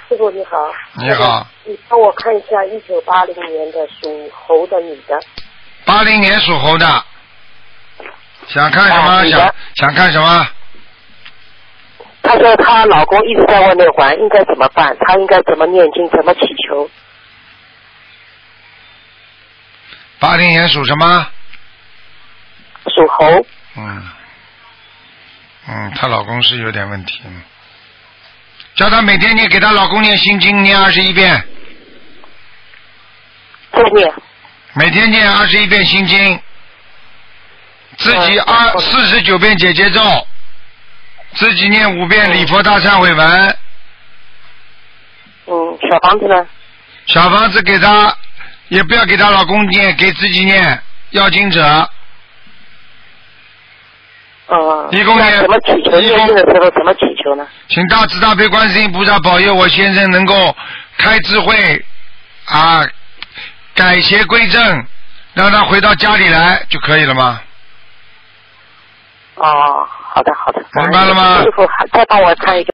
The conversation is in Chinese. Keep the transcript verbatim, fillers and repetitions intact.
师傅你好。 你好。 你帮我看一下一九八零年的属猴的女的。 八零年属猴的，想看什么？ 啊、 想想看什么？ 她说她老公一直在外面玩，应该怎么办？她应该怎么念经？怎么祈求？ 八零年属什么？ 属猴。 嗯。嗯，她老公是有点问题。叫她每天念，给她老公念心经，念二十一遍。 再念。 每天念二十一遍心经，自己二四十九遍解结咒，自己念五遍礼佛大忏悔文。 嗯，小房子呢？ 小房子给她，也不要给她老公念，给自己念，要经者。 嗯， 一共念怎么祈求？念经的时候怎么祈求呢？ 请大慈大悲观世音菩萨保佑我先生能够开智慧啊，改邪归正，让他回到家里来就可以了吗？ 哦，好的好的。 明白了吗？ 师傅，再帮我看一个。